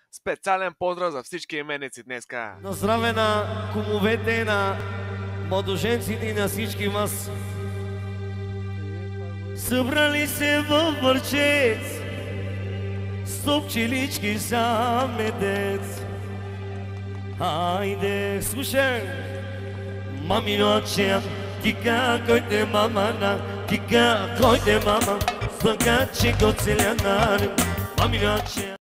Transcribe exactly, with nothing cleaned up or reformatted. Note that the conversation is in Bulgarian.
Специален поздрав за всички именици днеска. На здраве на кумовете, на младоженците и на всички вас. Събрали се във върчец, сто пчелички за медец. Хайде, слушай! Мамино че, кика койте мама на, кика койте мама, слъга че го целя на, мамино че.